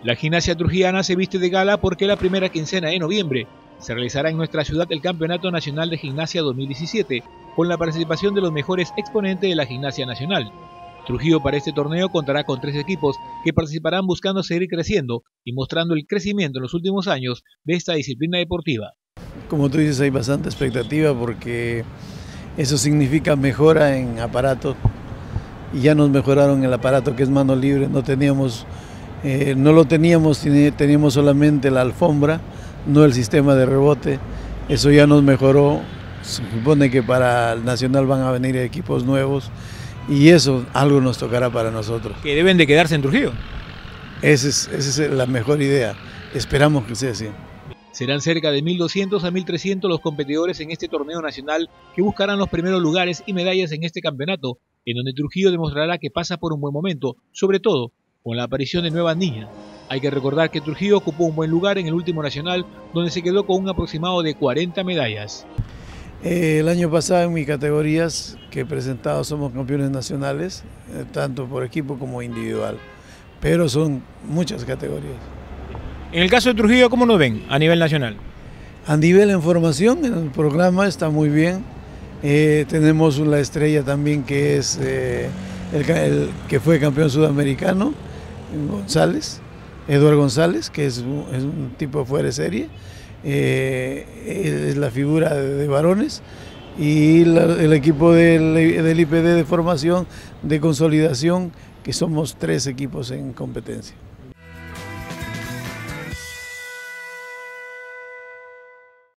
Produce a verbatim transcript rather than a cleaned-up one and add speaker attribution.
Speaker 1: La gimnasia trujillana se viste de gala porque la primera quincena de noviembre se realizará en nuestra ciudad el Campeonato Nacional de Gimnasia dos mil diecisiete, con la participación de los mejores exponentes de la gimnasia nacional. Trujillo para este torneo contará con tres equipos que participarán buscando seguir creciendo y mostrando el crecimiento en los últimos años de esta disciplina deportiva.
Speaker 2: Como tú dices, hay bastante expectativa porque eso significa mejora en aparato, y ya nos mejoraron el aparato que es mano libre. No teníamos, eh, no lo teníamos, teníamos solamente la alfombra, no el sistema de rebote. Eso ya nos mejoró. Se supone que para el Nacional van a venir equipos nuevos y eso algo nos tocará para nosotros.
Speaker 1: ¿Que deben de quedarse en Trujillo?
Speaker 2: Esa es, esa es la mejor idea, esperamos que sea así.
Speaker 1: Serán cerca de mil doscientos a mil trescientos los competidores en este torneo nacional que buscarán los primeros lugares y medallas en este campeonato, en donde Trujillo demostrará que pasa por un buen momento, sobre todo con la aparición de nuevas niñas. Hay que recordar que Trujillo ocupó un buen lugar en el último nacional, donde se quedó con un aproximado de cuarenta medallas.
Speaker 2: Eh, el año pasado en mis categorías que he presentado somos campeones nacionales, eh, tanto por equipo como individual, pero son muchas categorías.
Speaker 1: En el caso de Trujillo, ¿cómo nos ven a nivel nacional?
Speaker 2: A nivel en formación, en el programa está muy bien. Eh, tenemos la estrella también que es eh, el, el que fue campeón sudamericano, González, Eduardo González, que es un, es un tipo fuera de serie. Eh, es la figura de, de varones, y la, el equipo del, del I P D de formación, de consolidación, que somos tres equipos en competencia.